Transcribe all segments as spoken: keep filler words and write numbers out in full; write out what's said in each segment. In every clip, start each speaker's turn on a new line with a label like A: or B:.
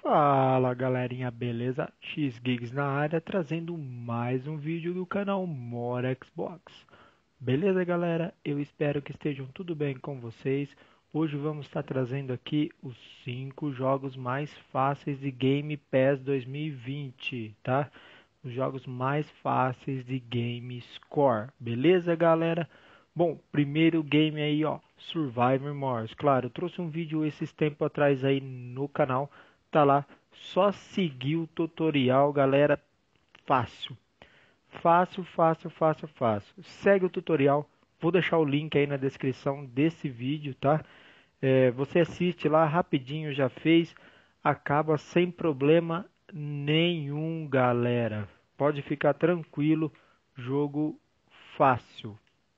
A: Fala galerinha, beleza? X-Gigs na área, trazendo mais um vídeo do canal More Xbox. Beleza galera? Eu espero que estejam tudo bem com vocês. Hoje vamos estar trazendo aqui os cinco jogos mais fáceis de Game Pass dois mil e vinte, tá? Os jogos mais fáceis de Game Score. Beleza galera? Bom, primeiro game aí ó, Survivor Mars. Claro, eu trouxe um vídeo esses tempos atrás aí no canal. Tá lá, só seguir o tutorial, galera, fácil. Fácil, fácil, fácil, fácil. Segue o tutorial, vou deixar o link aí na descrição desse vídeo, tá? É, você assiste lá rapidinho, já fez, acaba sem problema nenhum, galera. Pode ficar tranquilo, jogo fácil.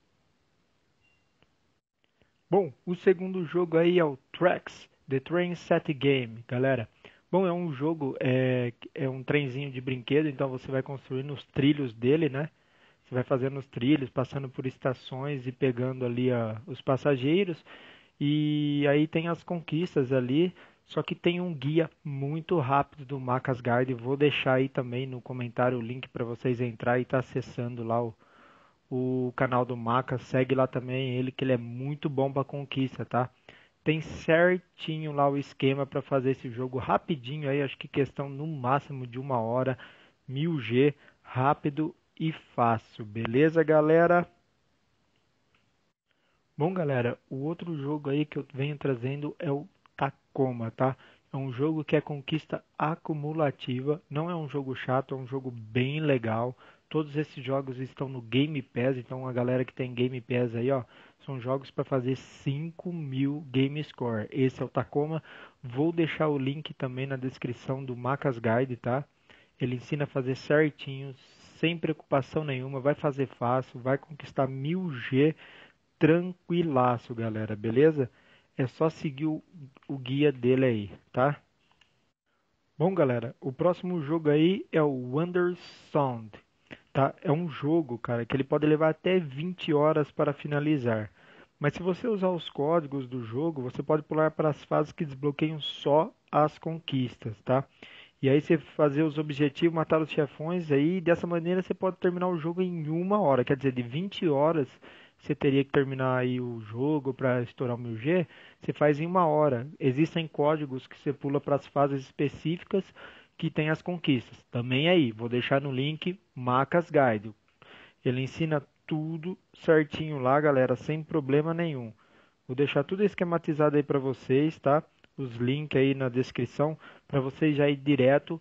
A: Bom, o segundo jogo aí é o Tracks, The Train Set Game, galera. Bom, é um jogo, é, é um trenzinho de brinquedo, então você vai construindo os trilhos dele, né? Você vai fazendo os trilhos, passando por estações e pegando ali a, os passageiros. E aí tem as conquistas ali, só que tem um guia muito rápido do Macas Guide. Vou deixar aí também no comentário o link para vocês entrar e estar tá acessando lá o, o canal do Maca, segue lá também ele, que ele é muito bom para conquista, tá? Tem certinho lá o esquema para fazer esse jogo rapidinho aí, acho que questão no máximo de uma hora, mil G, rápido e fácil, beleza, galera? Bom, galera, o outro jogo aí que eu venho trazendo é o Tacoma, tá? É um jogo que é conquista acumulativa, não é um jogo chato, é um jogo bem legal. Todos esses jogos estão no Game Pass, então a galera que tem Game Pass aí, ó, são jogos para fazer cinco mil Game Score. Esse é o Tacoma. Vou deixar o link também na descrição do Macas Guide, tá? Ele ensina a fazer certinho, sem preocupação nenhuma, vai fazer fácil, vai conquistar mil G tranquilaço, galera, beleza? É só seguir o, o guia dele aí, tá? Bom, galera, o próximo jogo aí é o Wonder Sound, tá? É um jogo, cara, que ele pode levar até vinte horas para finalizar. Mas se você usar os códigos do jogo, você pode pular para as fases que desbloqueiam só as conquistas, tá? E aí você fazer os objetivos, matar os chefões, aí dessa maneira você pode terminar o jogo em uma hora. Quer dizer, de vinte horas você teria que terminar aí o jogo para estourar o mil G, você faz em uma hora. Existem códigos que você pula para as fases específicas que tem as conquistas. Também aí, vou deixar no link Macas Guide. Ele ensina tudo certinho lá, galera, sem problema nenhum. Vou deixar tudo esquematizado aí para vocês, tá? Os links aí na descrição para vocês já ir direto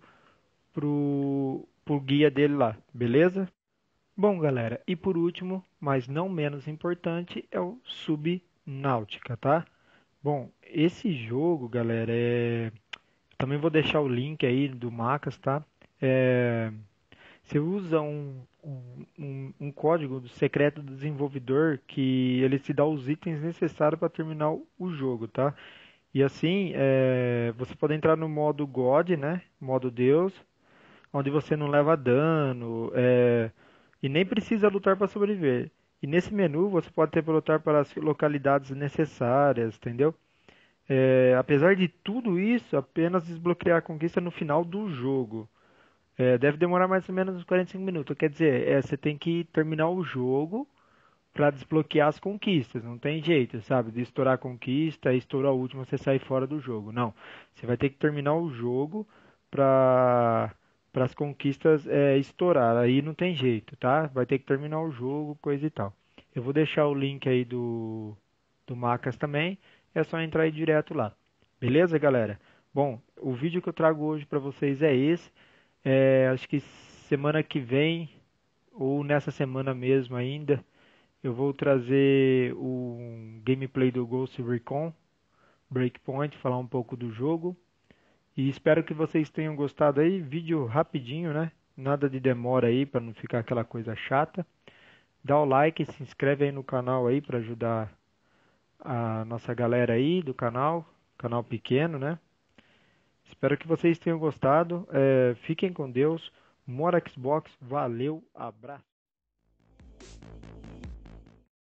A: pro, pro guia dele lá, beleza? Bom, galera, e por último, mas não menos importante, é o Subnáutica, tá? Bom, esse jogo, galera, é... também vou deixar o link aí do Macas, tá? É... Você usa um, um, um, um código secreto do desenvolvedor que ele te dá os itens necessários para terminar o, o jogo, tá? E assim, é... você pode entrar no modo God, né? Modo Deus, onde você não leva dano, é, e nem precisa lutar para sobreviver. E nesse menu você pode ter para lutar para as localidades necessárias, entendeu? É, apesar de tudo isso, apenas desbloquear a conquista no final do jogo. É, deve demorar mais ou menos uns quarenta e cinco minutos. Quer dizer, é, você tem que terminar o jogo para desbloquear as conquistas. Não tem jeito, sabe? De estourar a conquista e estourar a última, você sai fora do jogo. Não. Você vai ter que terminar o jogo para para as conquistas é, estourar. Aí não tem jeito, tá? Vai ter que terminar o jogo, coisa e tal. Eu vou deixar o link aí do, do Macas também. É só entrar aí direto lá. Beleza, galera? Bom, o vídeo que eu trago hoje para vocês é esse. É, acho que semana que vem, ou nessa semana mesmo ainda, eu vou trazer um gameplay do Ghost Recon Breakpoint, falar um pouco do jogo. E espero que vocês tenham gostado aí. Vídeo rapidinho, né? Nada de demora aí para não ficar aquela coisa chata. Dá o like, se inscreve aí no canal aí para ajudar a nossa galera aí do canal, canal pequeno, né? Espero que vocês tenham gostado. É, fiquem com Deus. Mora Xbox, valeu, abraço.